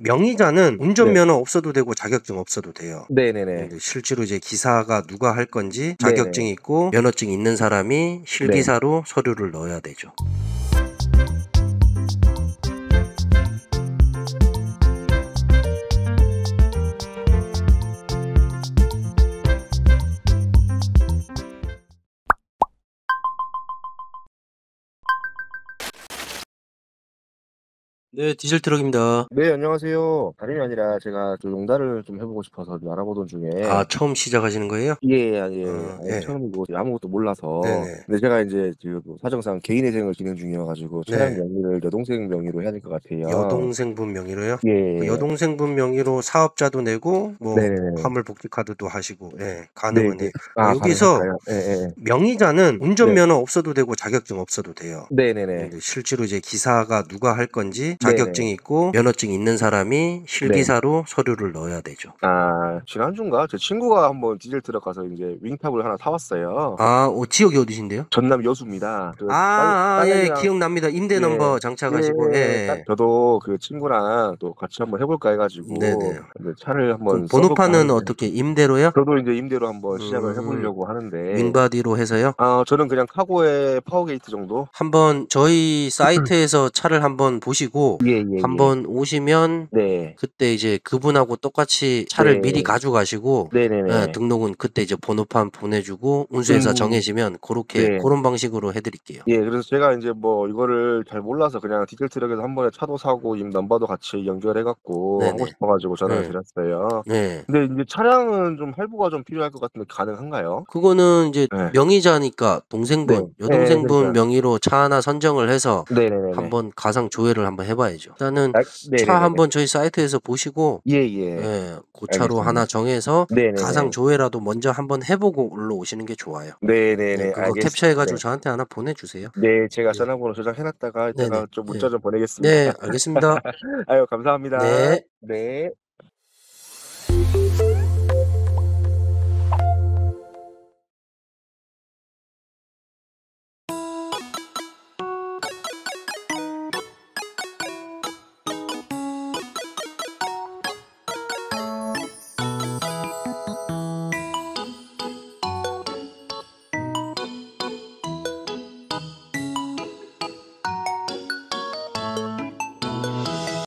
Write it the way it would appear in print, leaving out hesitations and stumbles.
명의자는 네. 운전면허 없어도 되고 자격증 없어도 돼요. 네네네. 근데 실제로 이제 기사가 누가 할 건지 네네. 자격증 있고 면허증 있는 사람이 네. 실기사로 서류를 넣어야 되죠. 네, 디젤 트럭입니다. 네, 안녕하세요. 다름이 아니라 제가 좀 농다를 좀 해보고 싶어서 좀 알아보던 아, 중에 처음 시작하시는 거예요? 예, 아예 예. 처음이고 아무것도 몰라서 네네. 근데 제가 이제 지금 뭐 사정상 개인회생을 진행 중이어가지고 차량 네. 명의를 여동생 명의로 해야 될 것 같아요. 여동생분 명의로요? 그 예, 여동생분 명의로 사업자도 내고 뭐 네네네. 화물복지 카드도 하시고 예, 네, 가능은 해요. 여기서 가능할까요? 예, 예. 명의자는 네, 운전면허 없어도 되고 자격증 없어도 돼요. 네네네. 근데 실제로 이제 기사가 누가 할 건지 자격증 네네. 있고 면허증 있는 사람이 네. 실기사로 서류를 넣어야 되죠. 지난주인가? 제 친구가 한번 디젤 트럭 가서 이제 윙탑을 하나 사왔어요. 아, 지역이 어디신데요? 전남 여수입니다. 예, 딸내미랑 기억납니다. 임대 예. 넘버 예, 장착하시고, 예. 저도 그 친구랑 또 같이 한번 해볼까 네네. 해가지고 이제 차를 그럼 한번 써볼까 번호판은 하는데 어떻게 임대로요? 저도 이제 임대로 한번 시작을 음, 해보려고 하는데 윙바디로 해서요? 저는 그냥 카고에 파워게이트 정도? 한번 저희 사이트에서 차를 한번 보시고 예예예. 한번 오시면 네. 그때 이제 그분하고 똑같이 차를 미리 네. 가져가시고 예, 네네네. 등록은 그때 이제 번호판 보내주고 운수회사 음. 정해지면 그렇게 네. 그런 방식으로 해드릴게요. 예, 그래서 제가 이제 뭐 이거를 잘 몰라서 그냥 디젤 트럭에서 한 번에 차도 사고 임 넘버도 같이 연결해갖고 하고 네네. 싶어가지고 전화를 네. 드렸어요. 네. 근데 이제 차량은 좀 할부가 좀 필요할 것 같은데 가능한가요? 그거는 이제 네. 명의자니까 네. 동생분, 예, 여동생분 그러니까. 명의로 차 하나 선정을 해서 네네네네. 한번 가상 조회를 한번 해봐야죠. 일단은 차 네네네네. 한번 저희 사이트에서 보시고 예예. 예, 그 차로 알겠습니다. 하나 정해서 가상 네네네. 조회라도 먼저 한번 해보고 올라오시는 게 좋아요. 네, 네네네. 그거 네. 캡처해가지고 저한테 하나 보내주세요. 네, 제가 네, 전화번호 저장해놨다가 네네. 이따가 좀 문자 네, 좀 보내겠습니다. 네, 알겠습니다. 아유, 감사합니다. 네. 네.